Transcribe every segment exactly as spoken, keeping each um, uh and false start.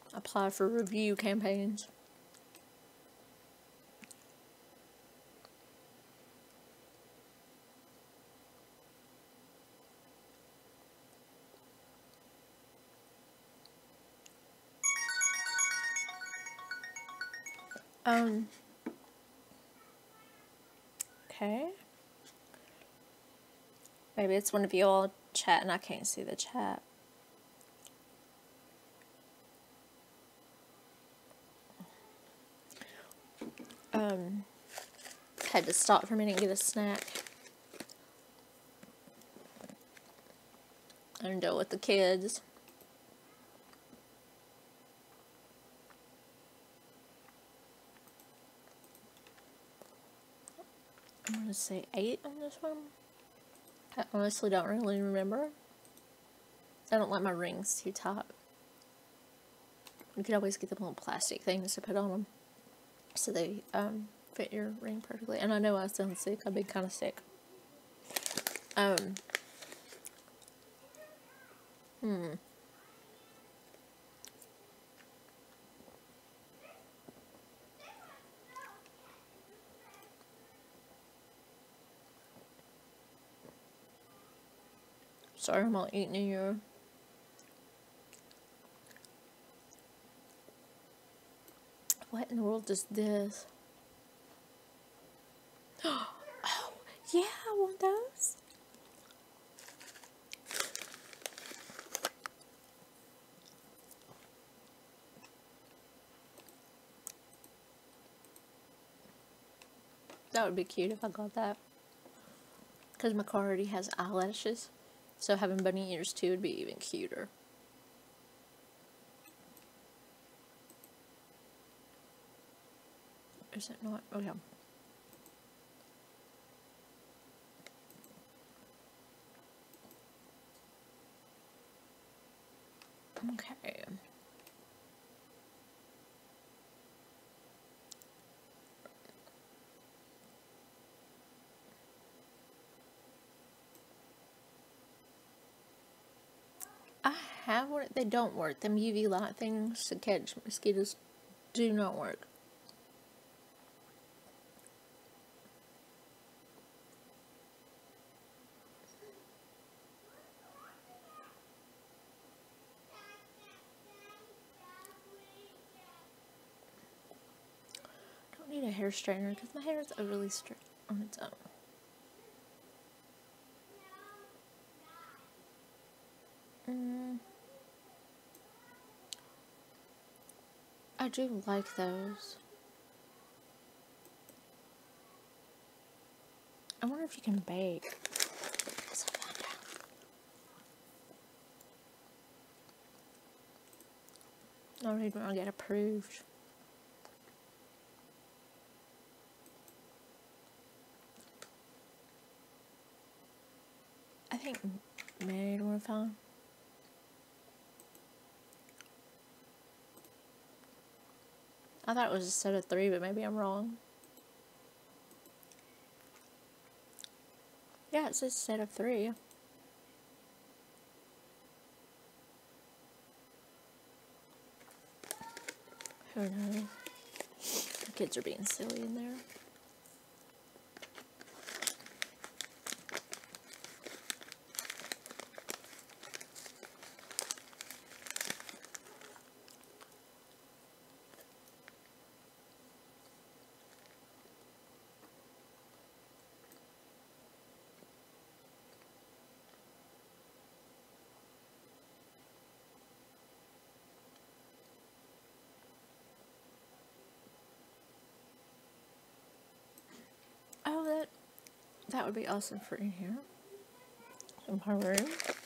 apply for review campaigns. Um, okay. Maybe it's one of you all chatting. I can't see the chat. Um, had to stop for a minute and get a snack. And deal with the kids. I'm going to say eight on this one. I honestly don't really remember. I don't like my rings too tight. You can always get them little plastic things to put on them. So they um, fit your ring perfectly. And I know I sound sick. I've been kind of sick. Um. Hmm. Sorry, I'm not eating in your... What in the world is this? Oh, yeah, I want those. That would be cute if I got that. Because my car already has eyelashes. So having bunny ears too would be even cuter. Is it not? Oh yeah. Okay. I have one. They don't work. Them U V light things to catch mosquitoes do not work. I don't need a hair straightener because my hair is overly straight on its own. Mm. I do like those. I wonder if you can bake. Let's find out. I don't even want to get approved. I think married would have found. I thought it was a set of three, but maybe I'm wrong. Yeah, it says set of three. Who knows? The kids are being silly in there. Oh, that that would be awesome for in here. In my room.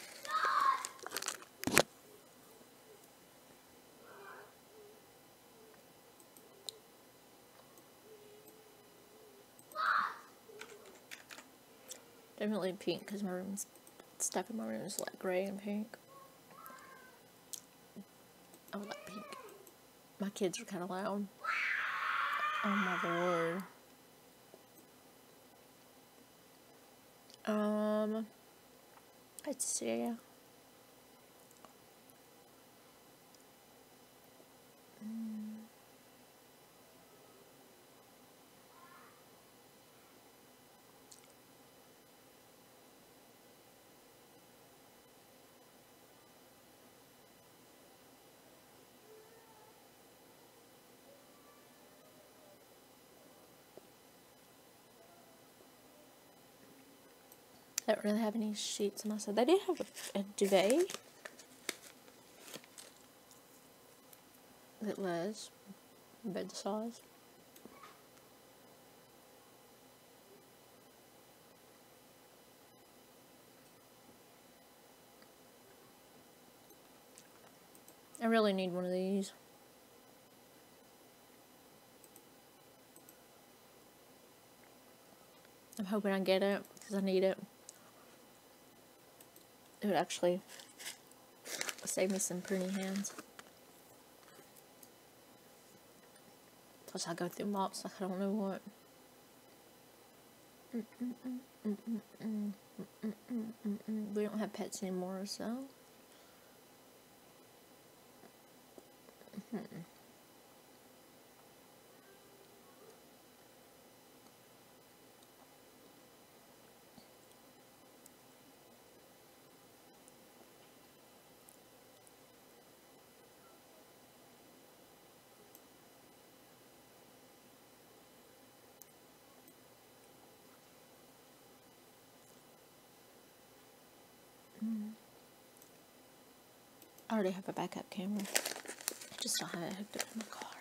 Definitely pink because my room's stuff in my room is like gray and pink. I would like pink. My kids are kind of loud. Oh my lord. Um, let's see. I don't really have any sheets on my side. They did have a, a duvet that was bed size. I really need one of these. I'm hoping I get it because I need it. It would actually save me some pruning hands. Plus I go through mops like I don't know what. Mm -mm -mm, mm -mm -mm, mm -mm -mm -mm. We don't have pets anymore, so. Hmm. I already have a backup camera. I just don't have it hooked up in my car.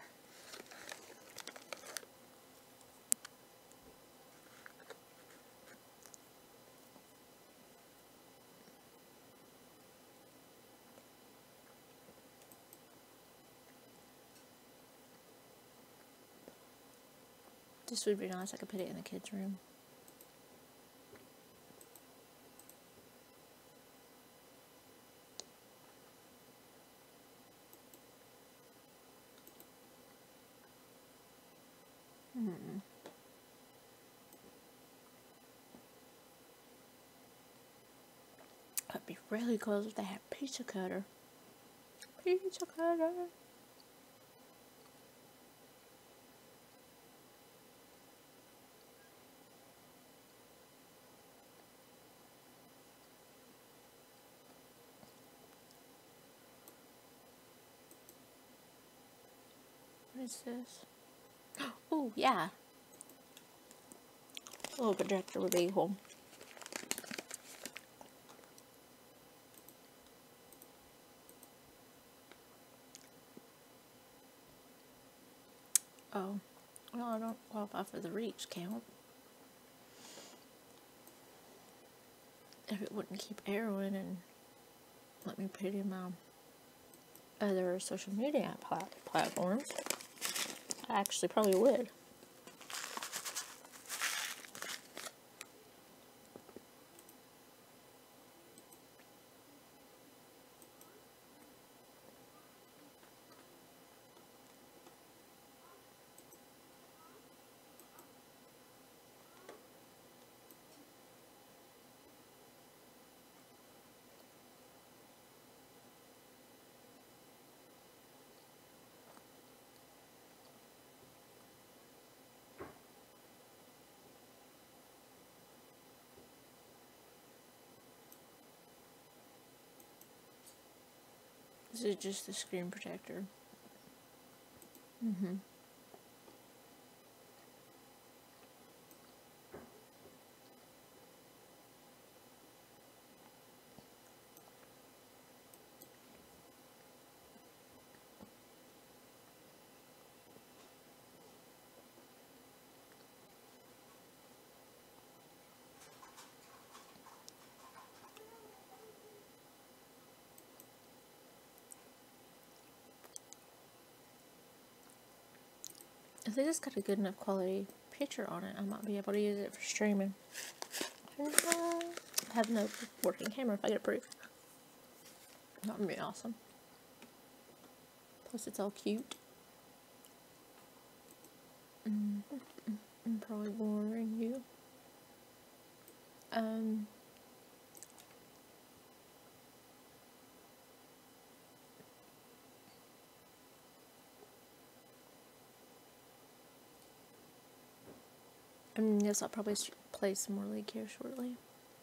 This would be nice. I could put it in the kids' room. Hmm. That'd be really cool if they had pizza cutter. Pizza cutter. What is this? Oh, yeah. A little projector would be cool. Oh, well, I don't qualify for the reach count. If it wouldn't keep arrowing and let me put in my other social media plat platforms, I actually probably would. This is just the screen protector. Mm-hmm. If they just got a good enough quality picture on it, I might be able to use it for streaming. I have no working camera if I get approved. That would be awesome. Plus, it's all cute. Mm, I'm probably boring you. Um. And yes, I'll probably play some more League here shortly.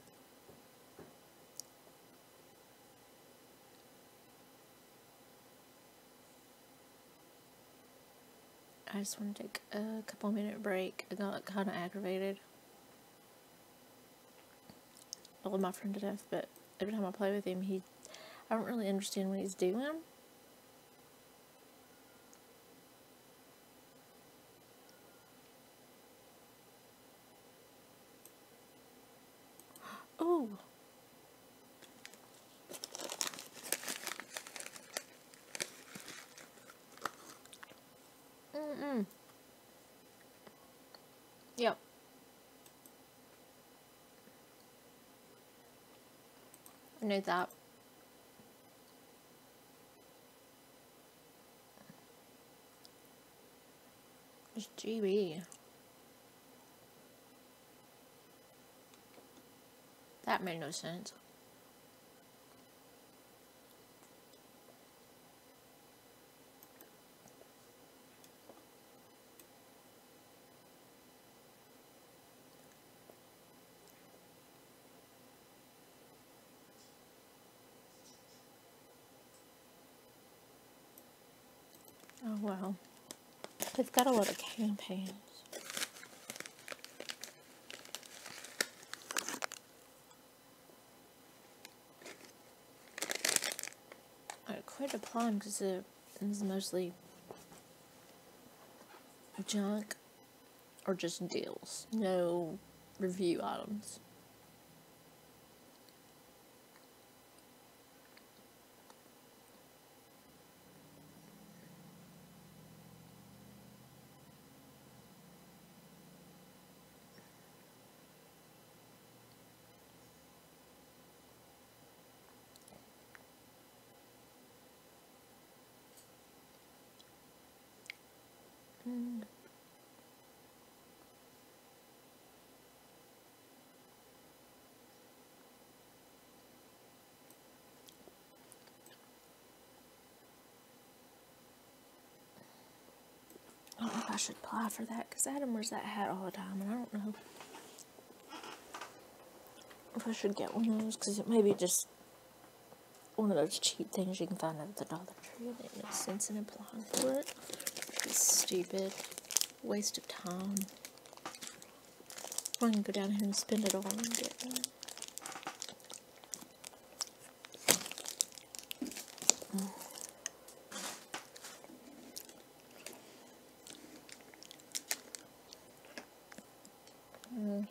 I just want to take a couple minute break. I got kind of aggravated. I love my friend to death, but every time I play with him, he, I don't really understand what he's doing. Ooh. Mm-mm. Yep. I knew that. It's G B. That made no sense. Oh well. They've got a lot of campaigns. I quit applying because it is mostly junk or just deals. No review items. Mm. I don't know if I should apply for that because Adam wears that hat all the time, and I don't know if I should get one of those because it may be just one of those cheap things you can find at the Dollar Tree. It makes no sense in applying for it. It's stupid. Waste of time. I can go down here and spend it all and get one. Mm.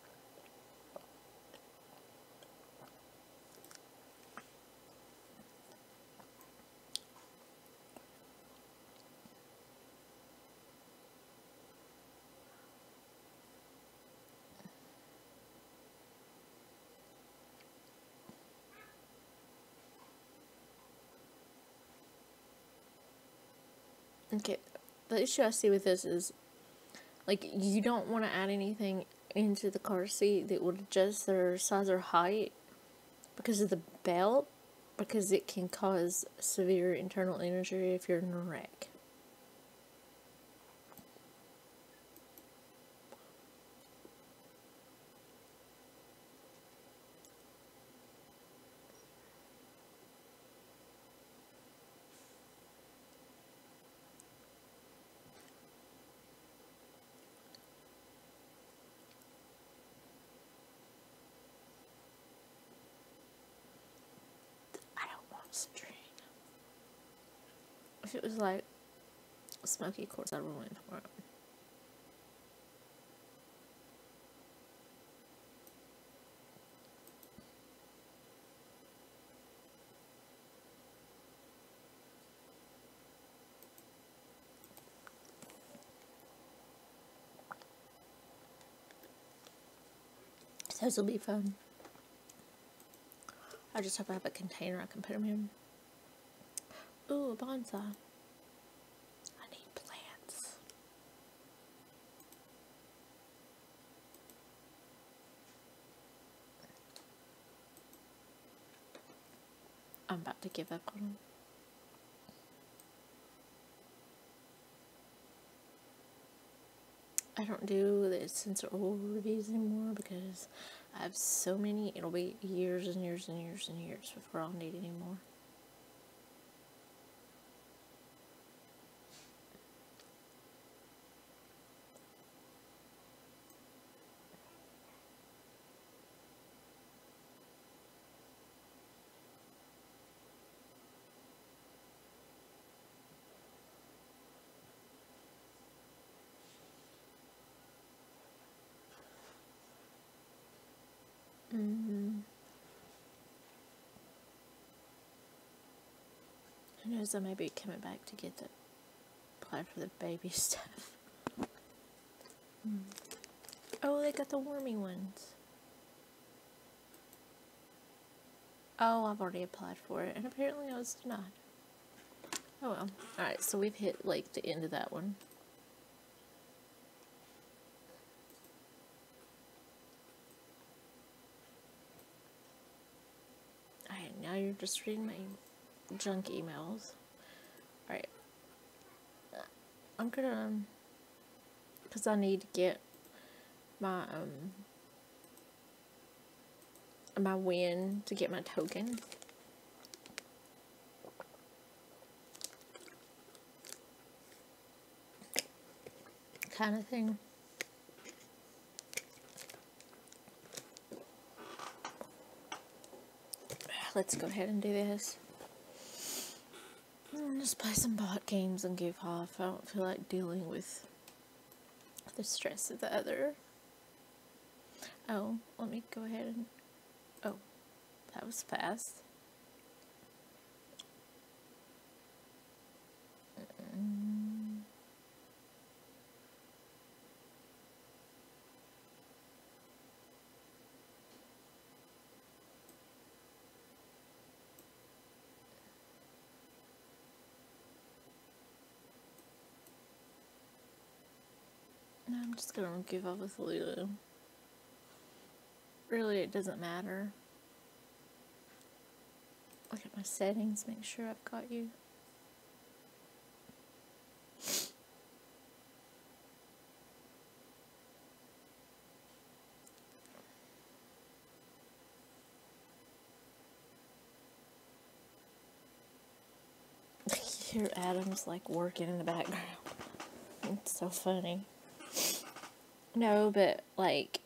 Okay, the issue I see with this is, like, you don't want to add anything into the car seat that would adjust their size or height because of the belt, because it can cause severe internal injury if you're in a wreck. I don't want citrine. If it was like smoky quartz, I would have went for it. Those will be fun. I just hope I have a container I can put them in. Ooh, a bonsai. I need plants. I'm about to give up on them. I don't do the sensor oil reviews anymore because I have so many. It'll be years and years and years and years before I'll need any more. Who knows, I may be coming back to get the apply for the baby stuff. Mm. Oh, they got the wormy ones. Oh, I've already applied for it, and apparently I was denied. Oh well. Alright, so we've hit, like, the end of that one. Alright, now you're just reading my junk emails. Alright. I'm gonna, um, because I need to get my, um, my win to get my token. Kind of thing. Let's go ahead and do this. Just play some bot games and goof off. I don't feel like dealing with the stress of the other. Oh, let me go ahead and... Oh, that was fast. Mm. No, I'm just gonna give up with Lulu. Really, it doesn't matter. Look at my settings, make sure I've got you. Hear Adam's like working in the background. It's so funny. No, but like,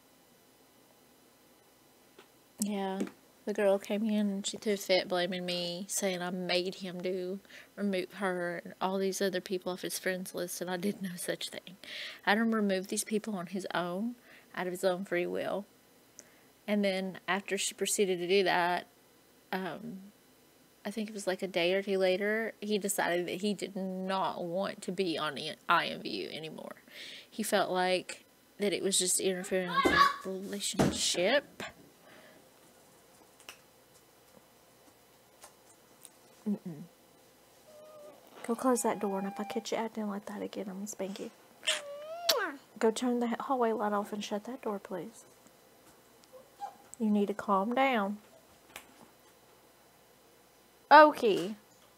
yeah, the girl came in and she threw a fit blaming me, saying I made him do, remove her and all these other people off his friends list, and I did no such thing. Adam removed these people on his own, out of his own free will. And then after she proceeded to do that, um, I think it was like a day or two later, he decided that he did not want to be on I M V U anymore. He felt like that it was just interfering with the relationship. Mm-mm. Go close that door, and if I catch you acting like that again, I'm gonna spank you. Go turn the hallway light off and shut that door, please. You need to calm down. Okay.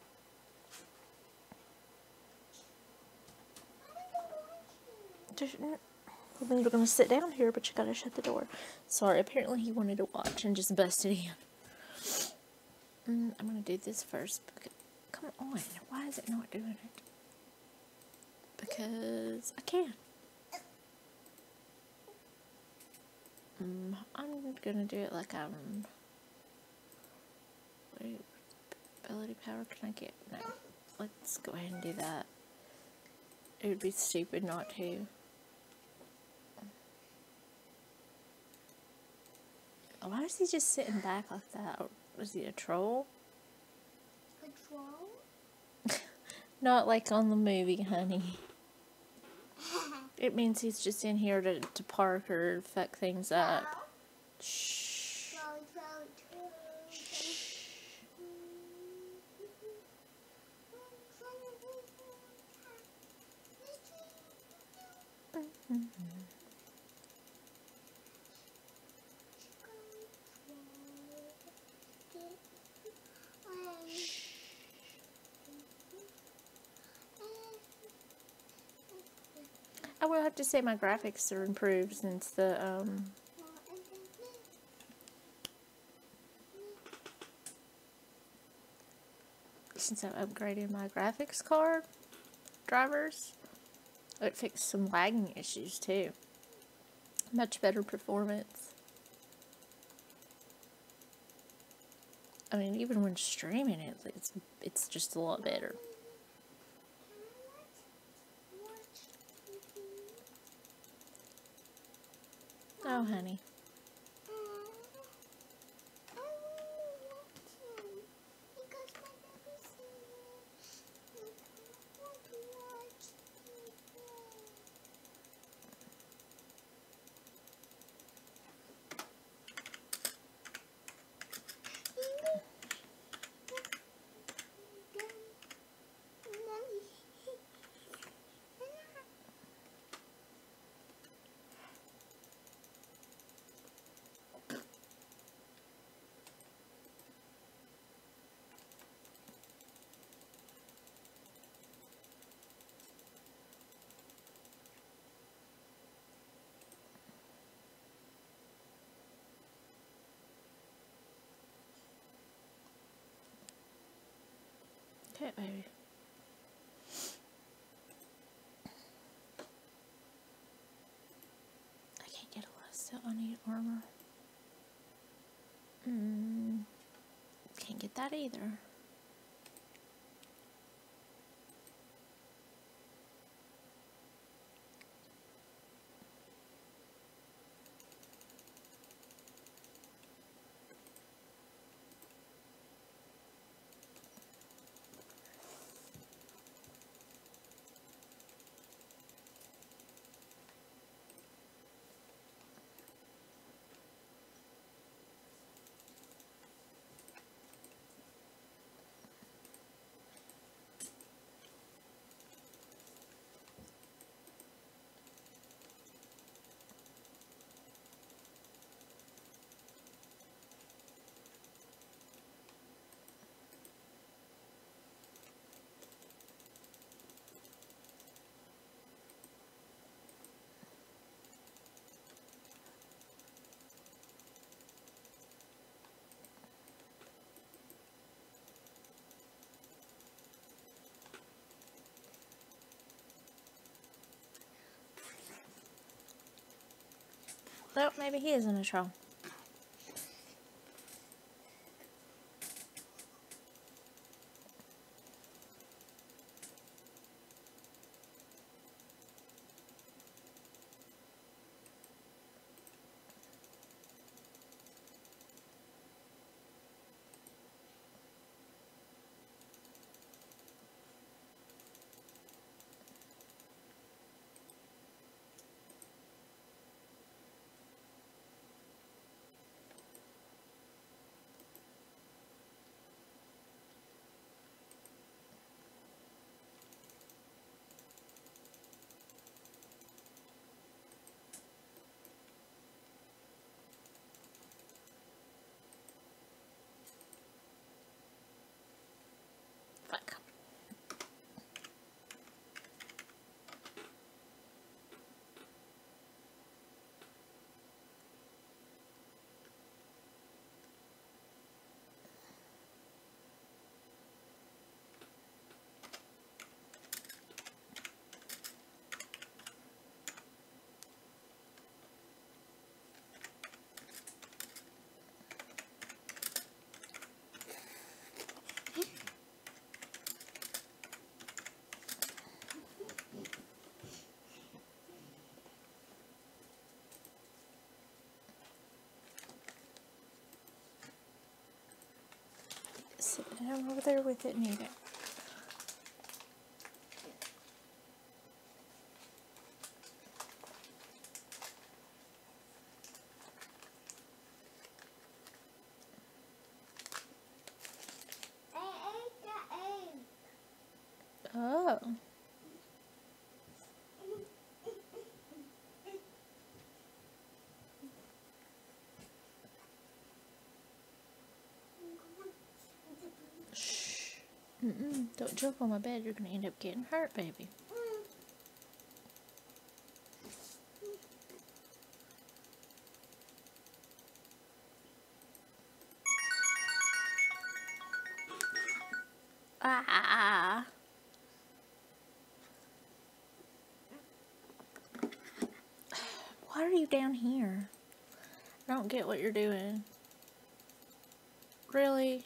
Just, well, then you're gonna sit down here, but you gotta shut the door. Sorry, apparently he wanted to watch and just busted in. Mm, I'm gonna do this first. Because, come on, why is it not doing it? Because I can. Mm, I'm gonna do it like I'm. Wait, ability power can I get? No. Let's go ahead and do that. It would be stupid not to. Why is he just sitting back like that? Was he a troll? A troll? Not like on the movie, honey. It means he's just in here to, to park or fuck things up. Shh. Troll, troll, troll. Mm-hmm. I will have to say my graphics are improved since the, um, since I've upgraded my graphics card drivers. It fixed some lagging issues too. Much better performance. I mean, even when streaming it, it's, it's just a lot better. Oh, honey. Okay, baby. I can't get a lot of stuff. I need armor. Mm, can't get that either. Well, maybe he isn't a troll. Fuck. Sit down over there with it and eat it. I ate the egg. Oh. Shh. Mm-mm. Don't jump on my bed. You're gonna end up getting hurt, baby. Ah. Why are you down here? I don't get what you're doing. Really?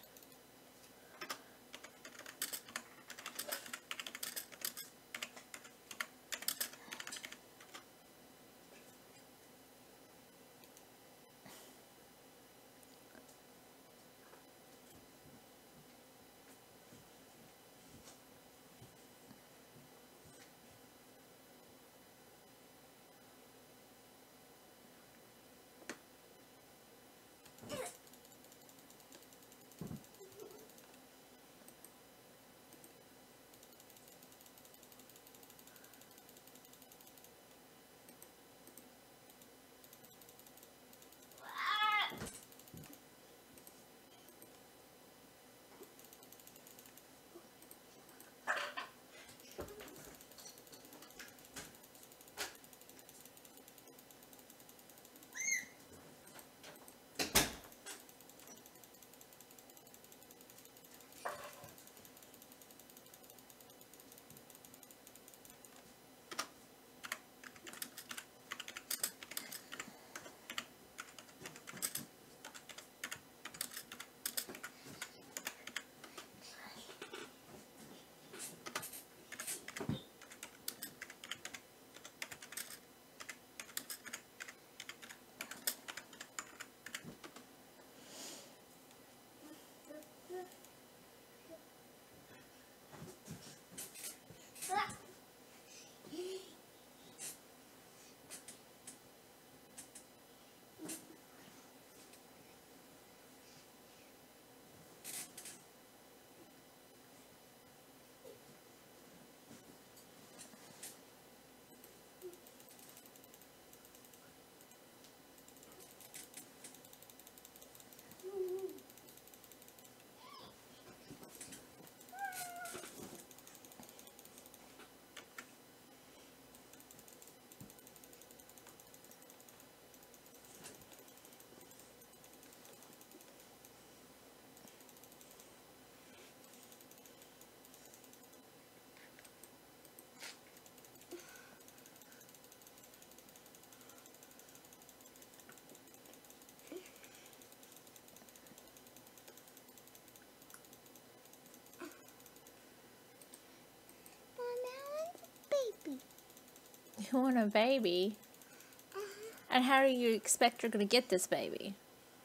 You want a baby? Uh-huh. And how do you expect you're gonna get this baby?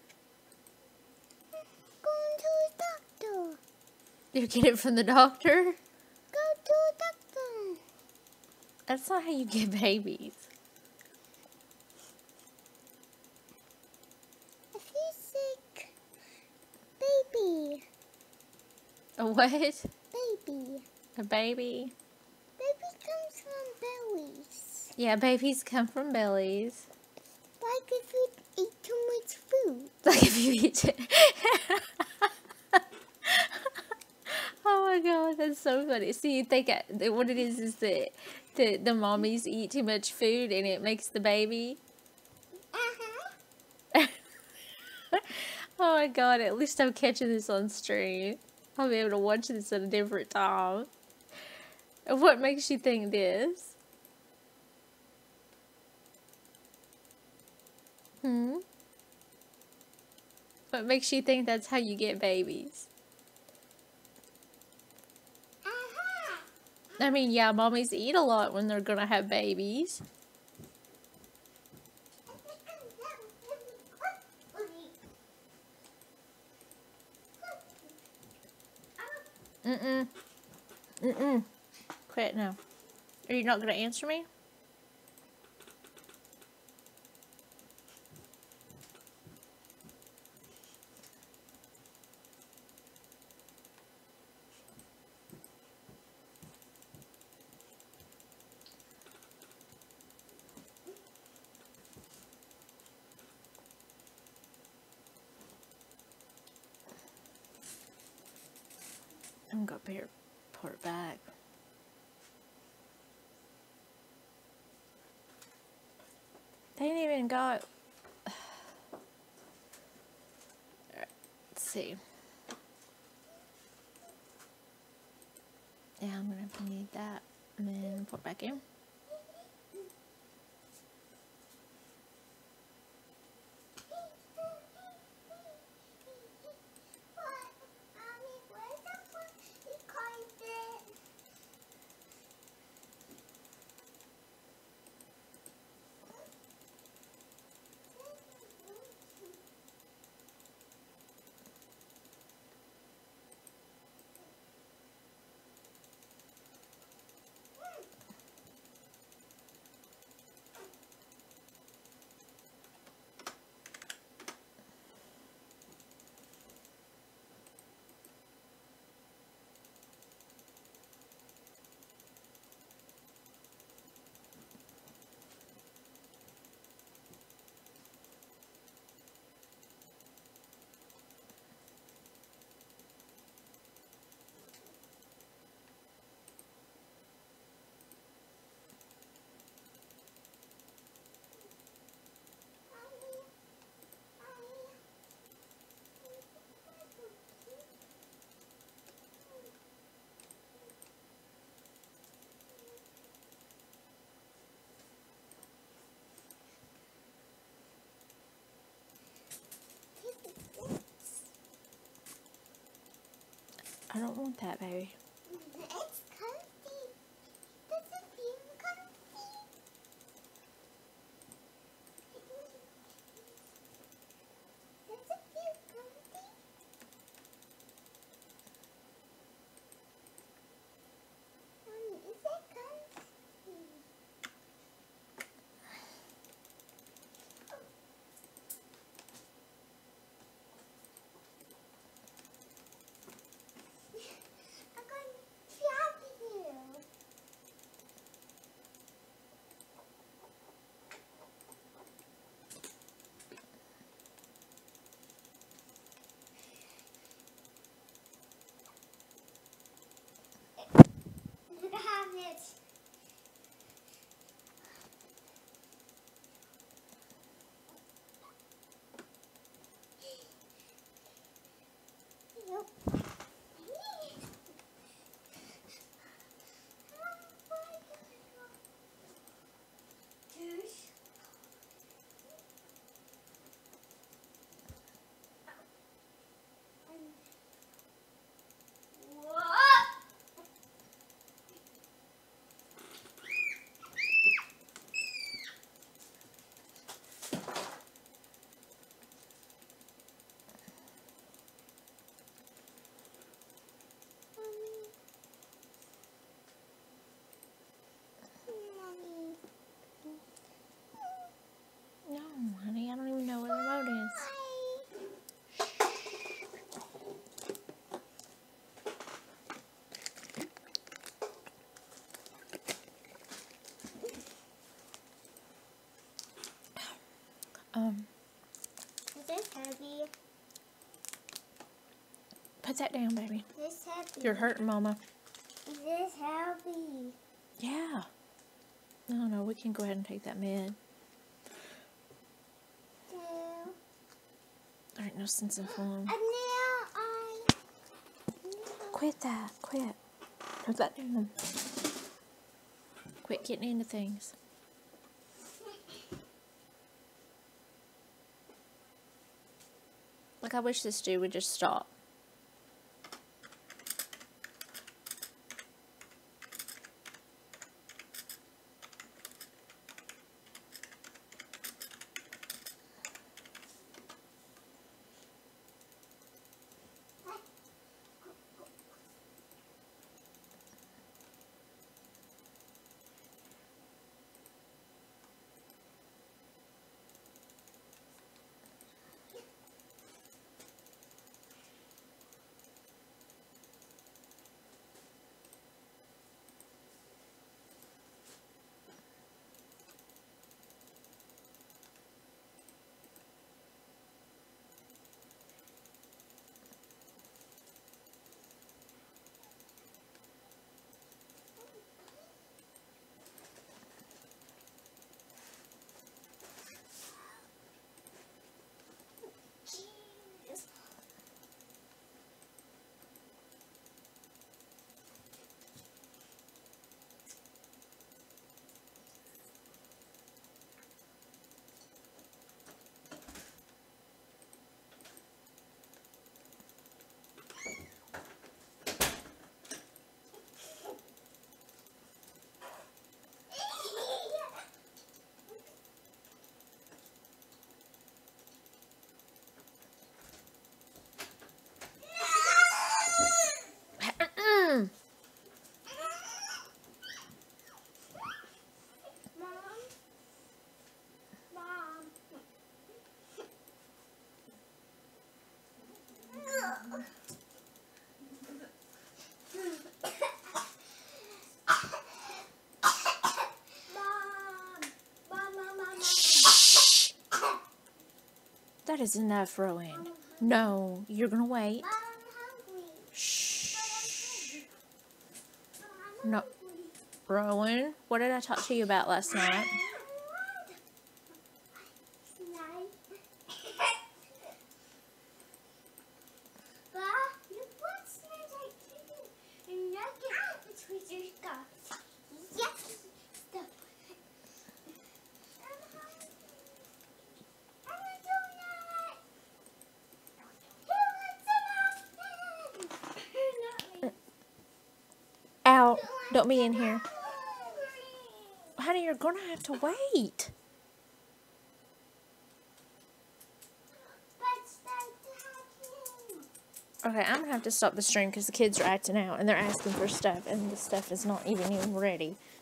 Going to the doctor. You get it from the doctor? Go to the doctor. That's not how you get babies. If he's sick, baby, A what? baby. A baby? Baby comes from bellies. Yeah, babies come from bellies. Like if you eat too much food. Like if you eat it. Oh my god, that's so funny. So you think I, that what it is is that the, the mommies eat too much food and it makes the baby? Uh-huh. Oh my god, at least I'm catching this on stream. I'll be able to watch this at a different time. And what makes you think this? Hmm? What makes you think that's how you get babies? Uh-huh. I mean, yeah, mommies eat a lot when they're gonna have babies. Mm-mm. Mm-mm. Quit now. Are you not gonna answer me? I'm gonna bear pour it back. They ain't even got. Alright, let's see. Yeah, I'm gonna need that and then pour it back in. I don't want that, baby. It's comfy. Does it feel comfy? Does it feel comfy? Mommy, is it comfy? I'm going that down, baby. This heavy. You're hurting Mama. This heavy. Yeah. No, no, we can go ahead and take that med. Two. There ain't no sense in fooling. And now I. Quit that. Quit. Put that down. Quit getting into things. Like, I wish this dude would just stop. That is enough, Rowan. No, you're gonna wait. Mom, I'm hungry. Shh. I'm No. hungry. Rowan, what did I talk to you about last night? Out. Don't be in here. Honey, you're gonna have to wait. Okay, I'm gonna have to stop the stream because the kids are acting out and they're asking for stuff and the stuff is not even even ready.